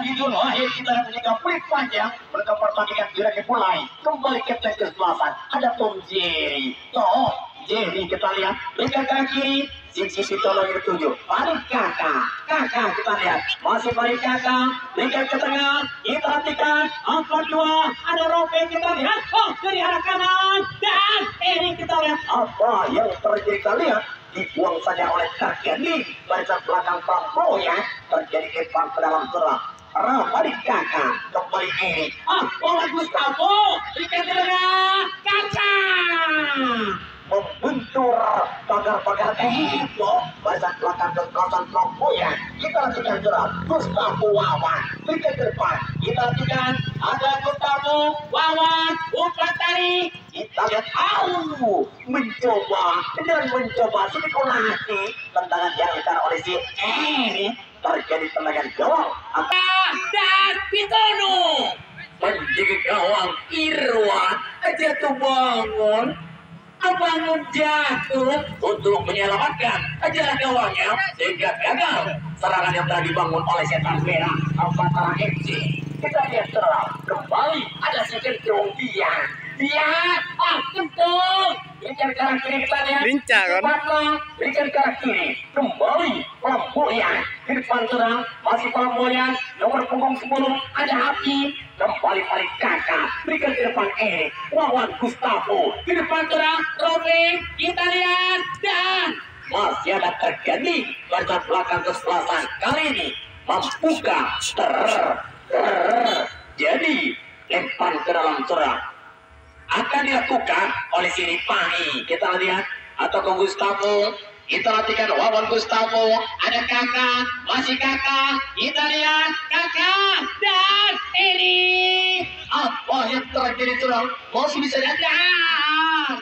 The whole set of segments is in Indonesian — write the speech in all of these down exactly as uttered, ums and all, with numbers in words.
Hidul Wahid kita menjaga pelik panjang. Mereka pertandingan sudah dimulai. Kembali ke kesebelasan. Ada Tom Jerry. Tom Jerry kita lihat. Berikan ke kiri. Sisi sisi tolong yang tujuh. Paling kakak. Kakak kita lihat. Masih paling kakak. Berikan ke tengah. Kita perhatikan. Empat dua. Ada Rope kita lihat. Oh dari arah kanan. Dan ini kita lihat. Apa yang terjadi kita lihat. Dibuang saja oleh Targani. Barisan belakang Prambo ya. Terjadi kepang ke dalam serang. Balik kakak. Kembali ini. Ah, bola Gustavo. Berikan ke tengah. Kaca. Membentur pagar-pagar itu. Barisan belakang ke kawasan Prambo ya. Kita lanjutkan jerat. Gustavo Wawan. Berikan ke depan. Kita lanjutkan. Ada Gustavo Wawan. Umpan tari. Kita lihat tahu mencoba dan mencoba spekulasi tendangan yang dilakukan oleh si eh terjadi tendangan gawang dan Pitono menjaga gawang Irwan jatuh bangun bangun jatuh untuk menyelamatkan jarak gawangnya sehingga gagal serangan yang telah dibangun oleh setan merah Alpatara F C. Kita lihat terang kembali ada si Kentung dia dia ah Kentung berikan ke arah kiri kita lihat lincah kan berikan ke arah kiri kembali Flamboyan di depan terang masih Flamboyan nomor punggung sepuluh ada Api kembali balik kakak berikan ke depan Erik Wawan Gustavo di depan terang Robin kita lihat dan masih ada terjadi pada belakang kesebelasan kali ini membuka ter ter jadi lempar ke dalam serang akan dilakukan oleh sini Pani kita lihat atau ke Gustavo kita latihan Wawan Gustavo ada kakak masih kakak kita lihat kakak dan ini apa yang terjadi serang masih bisa datang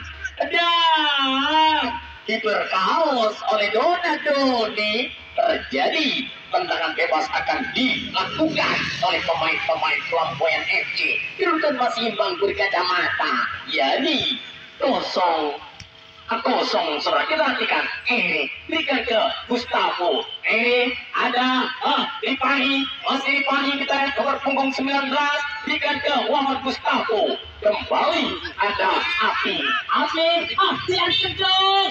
dan diberkaos oleh Donadoni terjadi tendangan bebas akan dilakukan oleh pemain-pemain Flamboyan F C. Dirutan masih imbang berkacamata. Jadi kosong kosong serang kita perhatikan ini berikan ke Gustavo ini ada ah Ripani masih Ripani kita lihat nomor punggung sembilan belas berikan ke Wawan Gustavo kembali ada Api Api ah yang kedua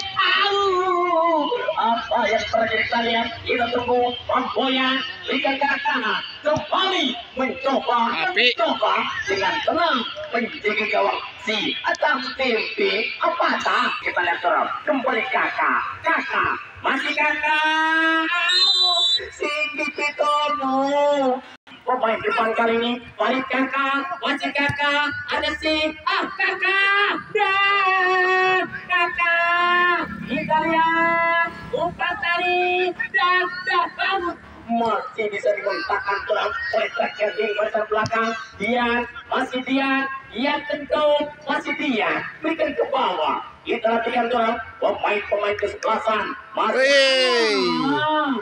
apa yang terjadi kita lihat kita tunggu Flamboyan berikan ke kanan kembali mencoba mencoba dengan tenang menjaga gawang si atas tempe apa tak kita lihat terang kembali kakak kakak masih kakak Singgi Pitono pemain depan kali ini balik kakak masih kakak ada si ah kakak dan kakak kita lihat umpan tadi dan dan masih bisa dimentakkan terang oleh tragedi masa belakang Dian masih Dian Dian tentu masih Dian berikan ke bawah kita latihan terang pemain-pemain kesebelasan masih ah,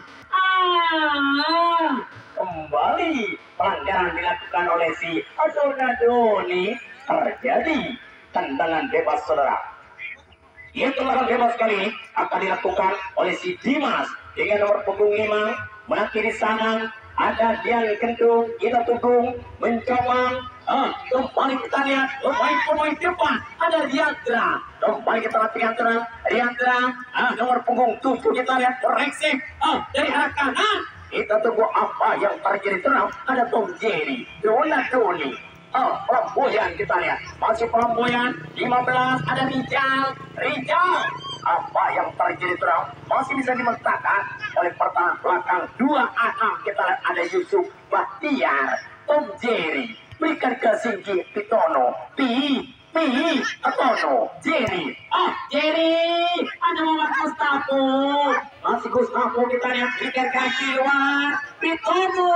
ah, kembali pelanggaran dilakukan oleh si Donadoni terjadi tendangan bebas saudara. Ia tendangan bebas kali ini akan dilakukan oleh si Dimas dengan nomor punggung lima mengakhiri sana ada Dian Kentung kita tunggu mencoba ah, kembali kita lihat pemain-pemain depan ada Riandra kembali kita latihan terang Riandra ah, nomor punggung tujuh kita lihat koreksi ah, dari arah kanan kita tunggu apa yang terjadi terang ada Tom Jerry Donadoni oh Flamboyan kita lihat masih Flamboyan lima belas ada Rijal Rijal apa yang terjadi terang masih bisa dimentakkan oleh pertahanan belakang dua anak kita lihat ada Yusuf Bahtiar Tom Jerry berikan ke Singgi Pitono Pi Pi Pitono Jerry ah Jerry ada Muhammad Gustavo masih Gustavo kita lihat berikan kaki luar Pitono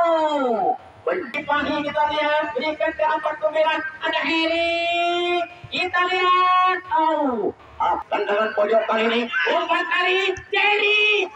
Pagi kita lihat berikan ke empat pembelaan ada Heri kita lihat oh ah, tendangan pojok kali ini umpan tadi Jerry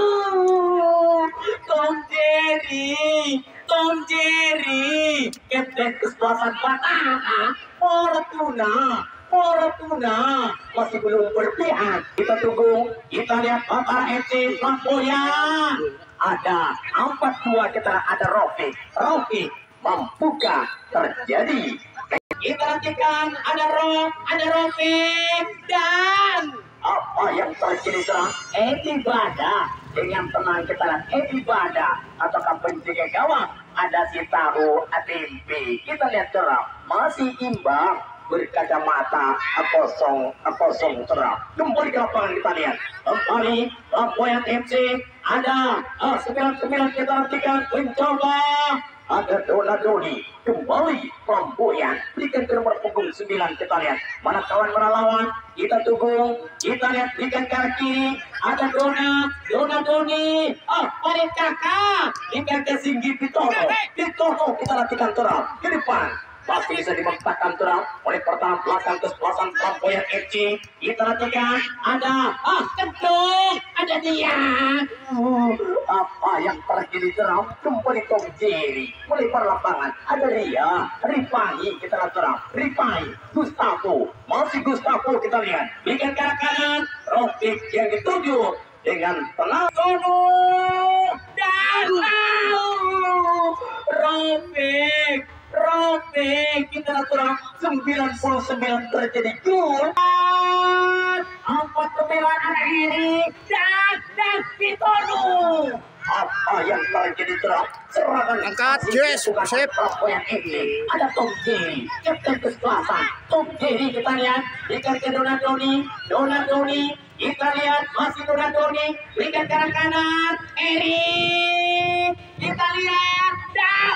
oh Tom Jerry Tom Jerry kapten kesebelasan Batangan Fortuna Fortuna masih belum berpihak kita tunggu kita lihat Batangan F C Flamboyan ada empat dua kita ada Rofi. Rofi membuka terjadi. Kita nantikan ada Rof, ada Rofi dan apa yang terjadi sekarang? Edi Bada dengan tenang kita lihat Edi Bada ataukah penjaga gawang ada si Tahu Atimpi. Kita lihat cerah masih imbang berkacamata kosong kosong cerah. Kembali ke lapangan kita lihat kembali Flamboyan F C ada sembilan sembilan kita nantikan mencoba ada Dona Doni kembali Flamboyan berikan ke nomor punggung sembilan kita lihat mana kawan mana lawan kita tunggu kita lihat berikan ke arah kiri ada Dona Dona Doni oh oleh kakak berikan ke Singgi Pitono Pitono kita nantikan terang ke depan pasti bisa dimentahkan terang oleh pertahanan belakang kesebelasan Flamboyan F C. Kita nantikan ada ah kentung ada dia. Uh, apa yang terjadi terang kembali Tom Jerry mulai lapangan ada Ria Rifai kita lihat terang Rifai Gustavo masih Gustavo kita lihat berikan ke arah kanan Rofik yang dituju dengan tenang Sono dan Rofik Rofi kita turun sembilan puluh sembilan terjadi gol empat sembilan anak ini dan dan Pitono apa yang terjadi terang serangan angkat yes sip yang ini ada Tom Jerry kapten kesebelasan Tom Jerry kita lihat berikan ke Dona Doni Dona Doni kita lihat masih Dona Doni berikan ke arah kanan Eri kita lihat dah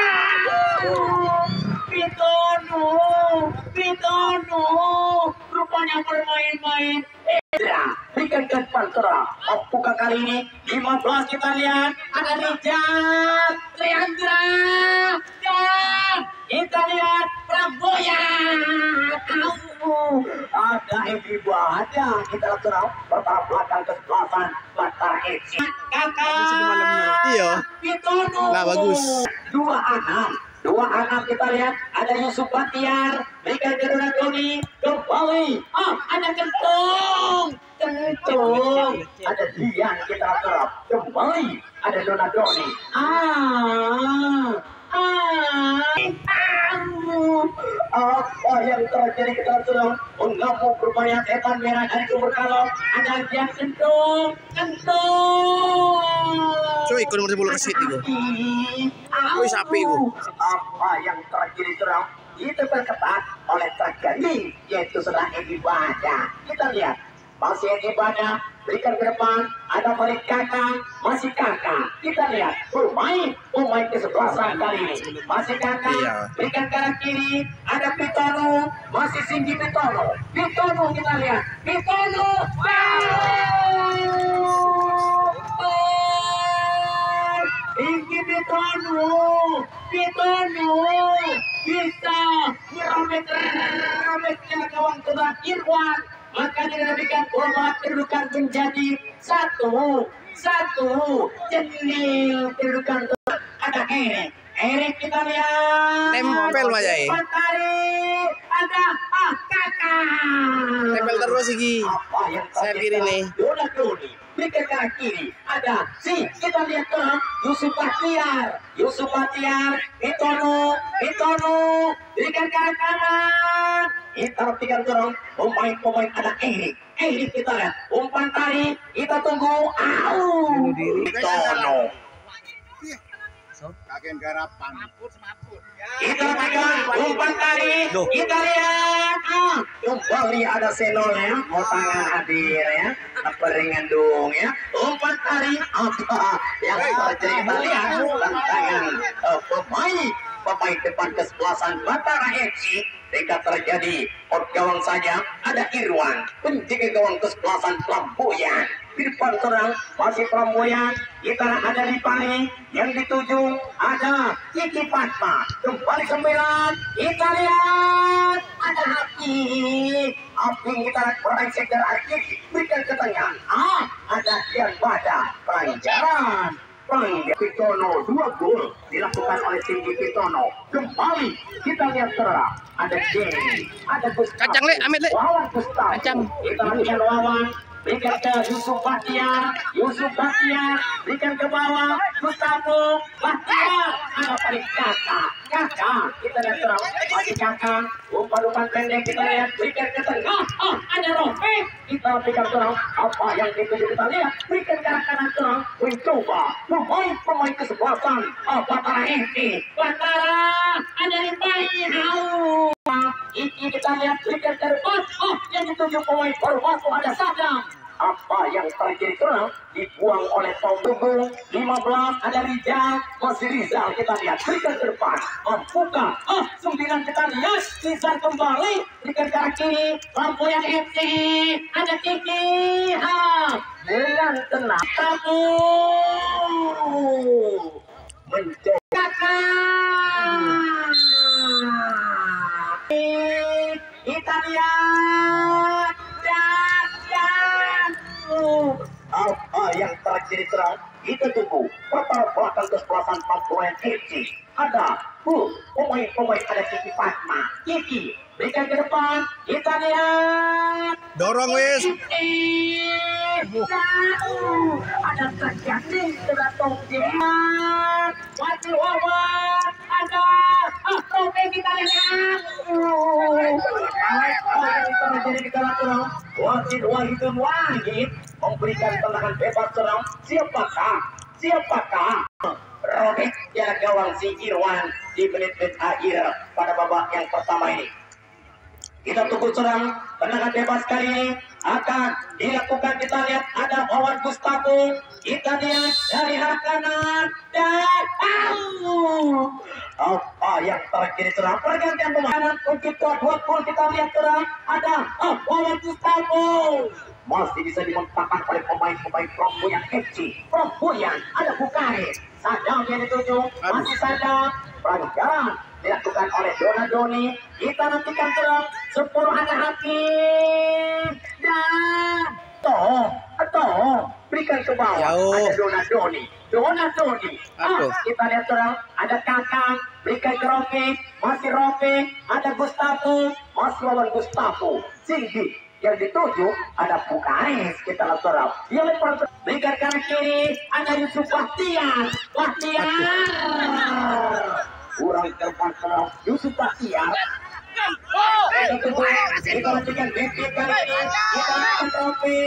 Pitono Pitono rupanya bermain-main Edra berikan ke depan terang buka kali ini lima belas kita lihat ada Rijal Leandra dan kita lihat Flamboyan ada Edi Bada kita lihat terang pertahanan belakang kesebelasan Batar F C kakak iya Pitono nah bagus dua anak dua anak kita lihat ada Yusuf Batiar berikan ke Dona Doni kembali ah ada kentung kentung ada Dian kita terap kembali ada Dona Doni ah ah apa yang terjadi kita terang mengamuk berupaya setan merah dari sumber kalong ada Dian kentung kentung cuy ikut nomor sepuluh kesit itu wih sapi itu apa yang terjadi terang itu berketat oleh terganding yaitu sudah Edi Bada kita lihat masih Edi Bada berikan ke depan ada Farid Kakak masih Kakak kita lihat bermain pemain kesebelasan kali ini masih Kakak iya. Berikan ke arah kiri ada Pitono masih Singgi Pitono Pitono kita lihat Pitono Singgi Pitono Pitono bisa merobek-robeknya gawang kebat Irwan maka diberikan bola kedudukan menjadi satu satu jenil kedudukan ada Erik Erik kita lihat tempel aja ya ada ah kakak tempel terus iki saya kiri nih Dona Doni berikan ke arah kiri ada si kita lihat terang Yusuf Batiar Yusuf Batiar Pitono Pitono berikan ke arah kanan kita berikan terang pemain-pemain ada Erik Erik kita lihat umpan tarik kita tunggu au Pitono kakek garapan kita pegang umpan tarik kita lihat ah kembali ada senol ya mau tangan hadir ya peringan dong ya umpan tarik apa yang terjadi kita lihat tangan uh, pemain pemain depan kesebelasan Batara F C jika terjadi out gawang saja ada Irwan penjaga gawang kesebelasan Flamboyan di depan serang masih Flamboyan kita ada di Pari yang dituju ada Kiki Fatma kembali sembilan kita lihat ada Haki Api kita berengsek dari akhir berikan ke tengah ah ada Dian Bada pelajaran Penggi Pitono dua gol dilakukan oleh Singgi Pitono kembali kita lihat terang ada Jenny ada Gustavo kacang le amit le Wawan Gustavo kacang kita lihat Wawan berikan ke Yusuf Bahtiar, Yusuf Bahtiar, berikan ke bawah, Gustavo Bahtiar, ada paling kakak, kakak, kita lihat terang, masih kakak, umpan-umpan pendek kita lihat, berikan ke tengah, ah, ada Rofi, kita berikan terang, apa yang dituju kita lihat, berikan ke arah kanan terang, mencoba, pemain-pemain kesebelasan, oh, Batara ini, Batara, ada di bayi, ini kita lihat berikan ke depan, oh, yang dituju pemain baru masuk ada Sadam. Apa yang terjadi terang dibuang oleh Tom Tunggu lima belas ada Rizal, masih Rizal kita lihat berikan ke depan membuka ah sembilan kita lihat Rizal kembali berikan ke arah kiri Lampuyan F C ada Kiki ah dengan tenang kamu mencoba kita lihat apa yang terjadi terang kita tunggu pertama belakang kesebelasan Lampuyan F C ada uh, pemain-pemain ada Kiki Fatma Kiki berikan ke depan kita lihat dorong wis ada terjadi sudah Tomjeman masih wawan ada ah Tombe kita lihat apa yang terjadi di dalam terang wasit Wahidun Wahid memberikan tendangan bebas serang siapakah siapakah Robek ya gawang si Irwan di menit-menit akhir pada babak yang pertama ini. Kita tunggu serang tendangan bebas kali ini akan dilakukan kita lihat ada Wawan Gustavo kita lihat dari arah kanan dan oh, apa yang terjadi serang pergantian pemain untuk dua gol kita lihat serang ada oh, Wawan Gustavo masih bisa dimentahkan oleh pemain-pemain Flamboyan F C Flamboyan ada Bukari Sadam yang dituju masih Sadam pelanggaran dilakukan oleh Dona Doni kita nantikan terang sepuluh ada hakim dan toh toh berikan ke bawah Jauh. ada Dona Doni Dona Doni ah, kita lihat terang ada Kakang berikan ke Rofi masih Rofi ada Gustavo masih lawan Gustavo Singgi yang dituju ada Bukares kita lihat terang yang lepas berikan ke arah kiri ada Yusuf Bahtiar Bahtiar kurang tepat terang Yusuf Bahtiar kita tunggu kita lanjutkan bebek kali ini kita akan trofi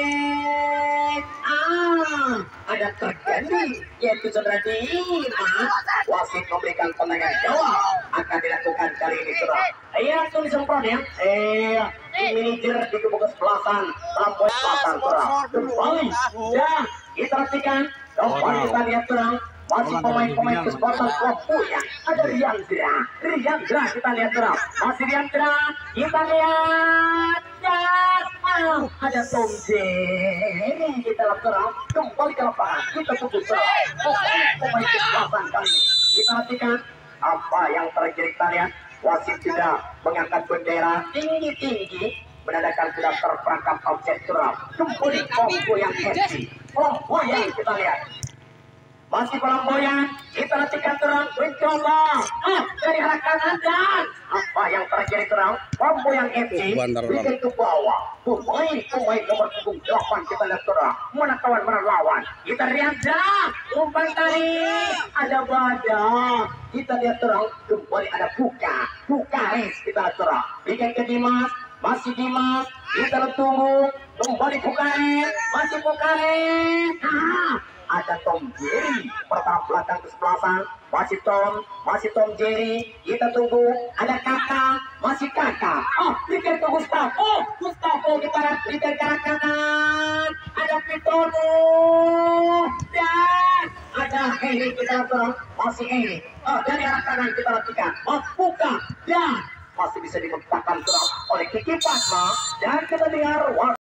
ah ada terjadi yaitu saudara Dimas wasit memberikan tendangan jawab akan dilakukan kali ini saudara iya langsung disemprot ya eh manajer di kubu kesebelasan Lampuyan Selatan saudara kembali dan kita perhatikan kembali kita lihat terang masih pemain-pemain kesebelasan Flamboyan ada Riandra Riandra kita lihat terang masih Riandra kita lihat dan oh, ada Tom Jerry kita lihat terang kembali ke lapangan kita tunggu terang pemain kesebelasan kali ini kita perhatikan apa yang terjadi kita lihat wasit sudah mengangkat bendera tinggi-tinggi menandakan sudah terperangkap objek terang kembali Flamboyan F C Flamboyan kita lihat masih Flamboyan kita nantikan terang mencoba ah dari arah kanan dan apa yang terjadi terang Flamboyan F C berikan ke bawah pemain-pemain nomor punggung delapan kita lihat terang mana kawan mana lawan kita Riandra umpan tadi ada Badak kita lihat terang kembali ada Buka Bukares kita lihat terang berikan ke Dimas masih Dimas kita tunggu kembali Bukares masih Bukares ah ada Tom Jerry pertama belakang kesebelasan masih Tom masih Tom Jerry kita tunggu ada Kakak masih Kakak oh berikan ke Gustavo Gustavo kita berikan ke arah kanan ada Pitono dan ada Heri kita terang masih Heri oh dari arah kanan kita perhatikan oh buka dan masih bisa dimentahkan terang oleh Kiki Fatma dan kita dengar